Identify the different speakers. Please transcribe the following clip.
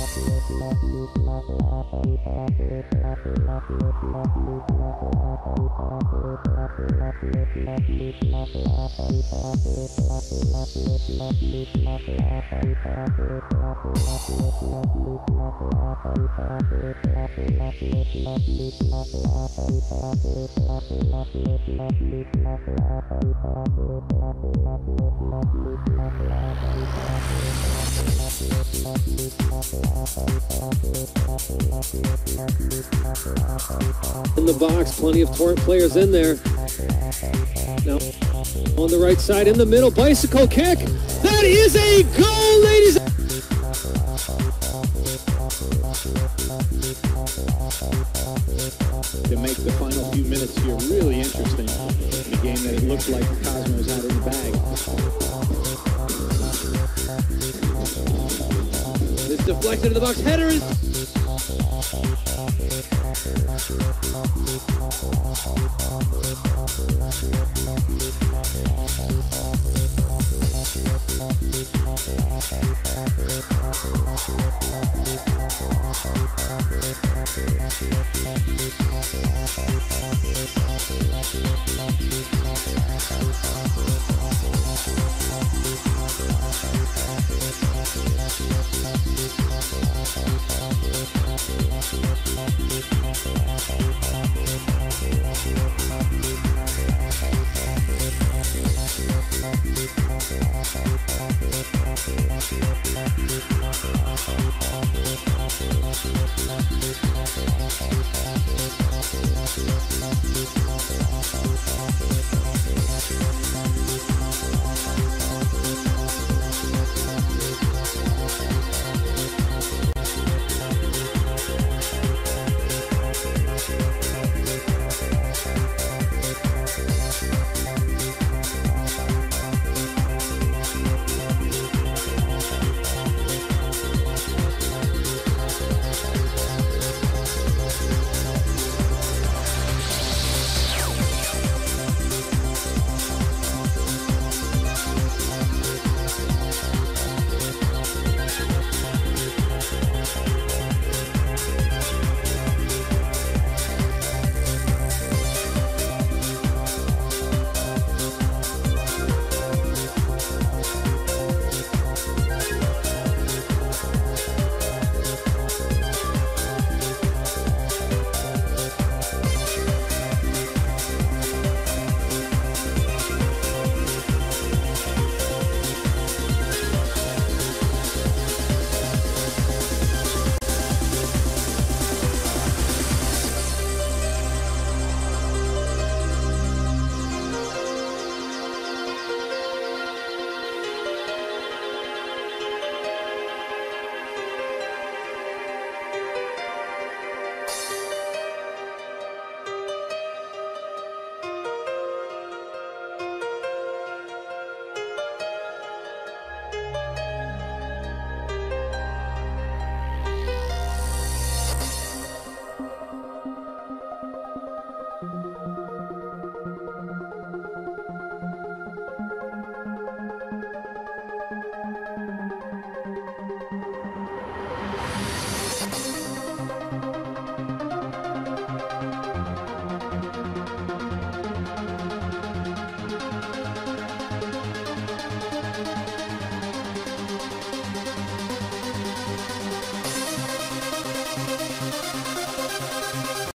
Speaker 1: In the box, plenty of Torrent players in there. Now, on the right side, in the middle, bicycle kick. That is a goal, ladies.
Speaker 2: To make the final few minutes here really interesting in a game that it looked like the Cosmos had in the bag.
Speaker 1: This deflected in the box, header is...